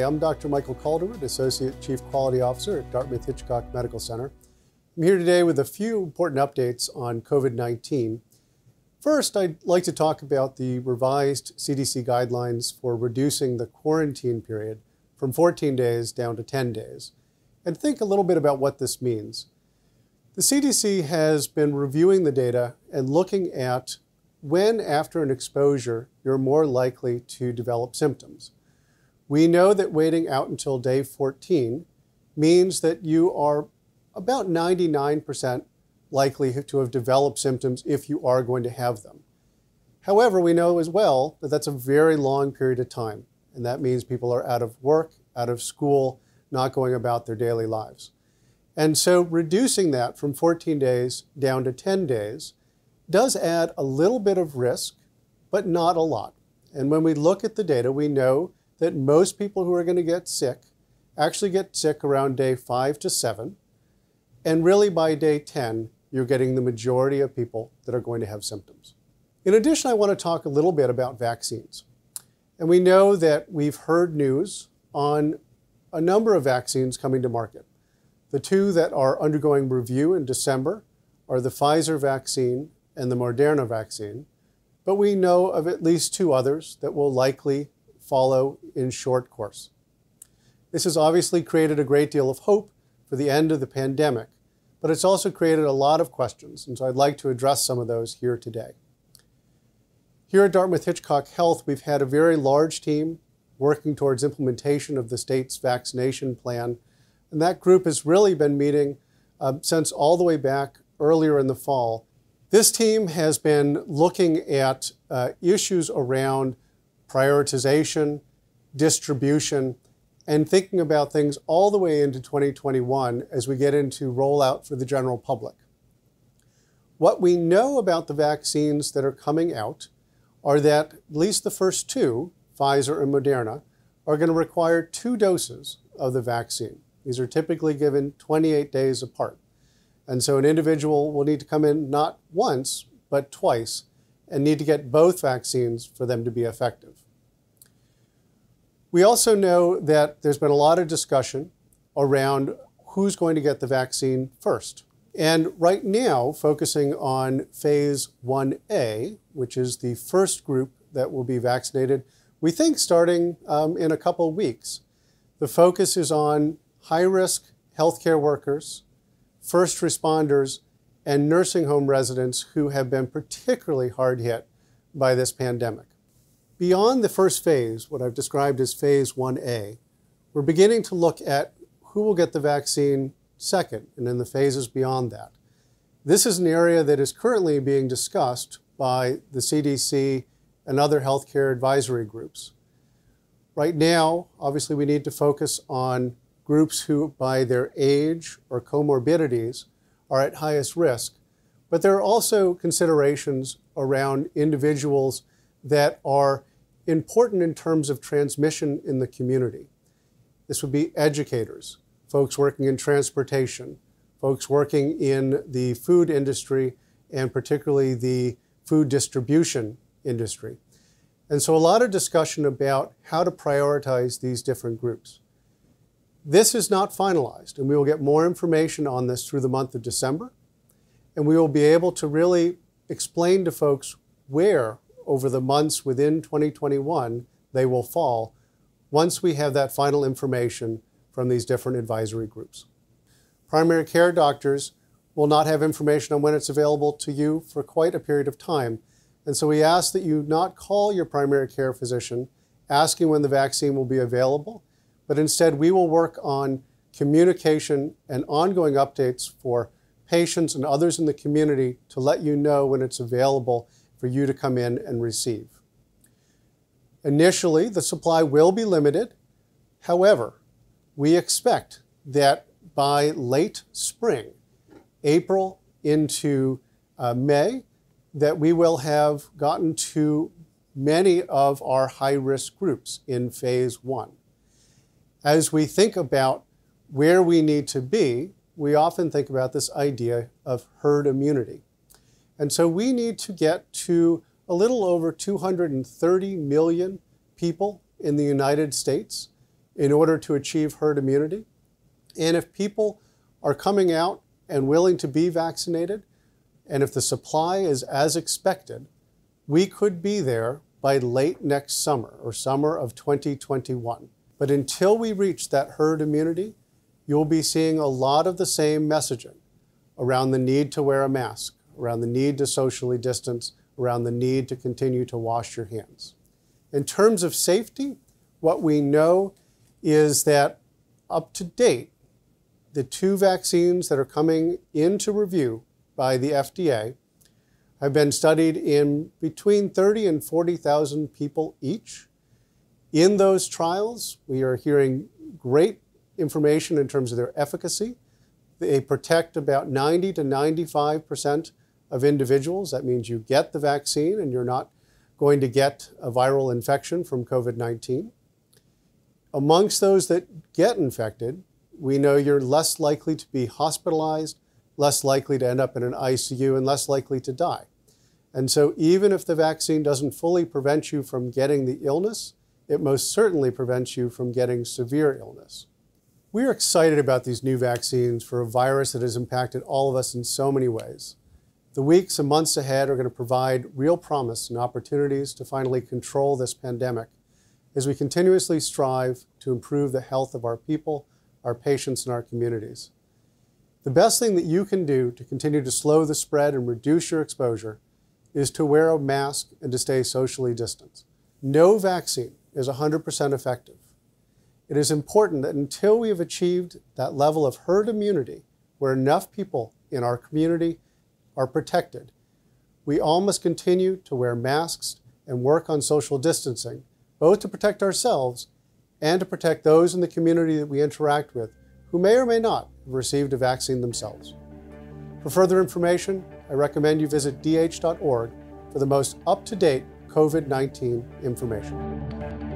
I'm Dr. Michael Calderwood, Associate Chief Quality Officer at Dartmouth-Hitchcock Medical Center. I'm here today with a few important updates on COVID-19. First, I'd like to talk about the revised CDC guidelines for reducing the quarantine period from 14 days down to 10 days, and think a little bit about what this means. The CDC has been reviewing the data and looking at when, after an exposure, you're more likely to develop symptoms. We know that waiting out until day 14 means that you are about 99% likely to have developed symptoms if you are going to have them. However, we know as well that that's a very long period of time, and that means people are out of work, out of school, not going about their daily lives. And so reducing that from 14 days down to 10 days does add a little bit of risk, but not a lot. And when we look at the data, we know that most people who are going to get sick actually get sick around day 5 to 7. And really by day 10, you're getting the majority of people that are going to have symptoms. In addition, I want to talk a little bit about vaccines. And we know that we've heard news on a number of vaccines coming to market. The two that are undergoing review in December are the Pfizer vaccine and the Moderna vaccine. But we know of at least two others that will likely follow in short course. This has obviously created a great deal of hope for the end of the pandemic, but it's also created a lot of questions, and so I'd like to address some of those here today. Here at Dartmouth-Hitchcock Health, we've had a very large team working towards implementation of the state's vaccination plan, and that group has really been meeting since all the way back earlier in the fall. This team has been looking at issues around prioritization, distribution, and thinking about things all the way into 2021 as we get into rollout for the general public. What we know about the vaccines that are coming out are that at least the first two, Pfizer and Moderna, are going to require 2 doses of the vaccine. These are typically given 28 days apart. And so an individual will need to come in not once, but twice, and need to get both vaccines for them to be effective. We also know that there's been a lot of discussion around who's going to get the vaccine first. And right now, focusing on phase 1A, which is the first group that will be vaccinated, we think starting in a couple of weeks. The focus is on high-risk healthcare workers, first responders, and nursing home residents who have been particularly hard hit by this pandemic. Beyond the first phase, what I've described as phase 1A, we're beginning to look at who will get the vaccine second and in the phases beyond that. This is an area that is currently being discussed by the CDC and other healthcare advisory groups. Right now, obviously, we need to focus on groups who, by their age or comorbidities, are at highest risk. But there are also considerations around individuals that are important in terms of transmission in the community. This would be educators, folks working in transportation, folks working in the food industry, and particularly the food distribution industry. And so a lot of discussion about how to prioritize these different groups. This is not finalized, and we will get more information on this through the month of December, and we will be able to really explain to folks where, over the months within 2021, they will fall once we have that final information from these different advisory groups. Primary care doctors will not have information on when it's available to you for quite a period of time, and so we ask that you not call your primary care physician asking when the vaccine will be available, but instead we will work on communication and ongoing updates for patients and others in the community to let you know when it's available for you to come in and receive. Initially, the supply will be limited. However, we expect that by late spring, April into May, that we will have gotten to many of our high-risk groups in phase 1. As we think about where we need to be, we often think about this idea of herd immunity. And so we need to get to a little over 230 million people in the United States in order to achieve herd immunity. And if people are coming out and willing to be vaccinated, and if the supply is as expected, we could be there by late next summer or summer of 2021. But until we reach that herd immunity, you'll be seeing a lot of the same messaging around the need to wear a mask, around the need to socially distance, around the need to continue to wash your hands. In terms of safety, what we know is that up to date, the 2 vaccines that are coming into review by the FDA have been studied in between 30 and 40,000 people each. In those trials, we are hearing great information in terms of their efficacy. They protect about 90 to 95% of individuals. That means you get the vaccine and you're not going to get a viral infection from COVID-19. Amongst those that get infected, we know you're less likely to be hospitalized, less likely to end up in an ICU, and less likely to die. And so even if the vaccine doesn't fully prevent you from getting the illness, it most certainly prevents you from getting severe illness. We are excited about these new vaccines for a virus that has impacted all of us in so many ways. The weeks and months ahead are going to provide real promise and opportunities to finally control this pandemic as we continuously strive to improve the health of our people, our patients, and our communities. The best thing that you can do to continue to slow the spread and reduce your exposure is to wear a mask and to stay socially distanced. No vaccine is 100% effective. It is important that until we have achieved that level of herd immunity, where enough people in our community are protected, we all must continue to wear masks and work on social distancing, both to protect ourselves and to protect those in the community that we interact with who may or may not have received a vaccine themselves. For further information, I recommend you visit dh.org for the most up-to-date COVID-19 information.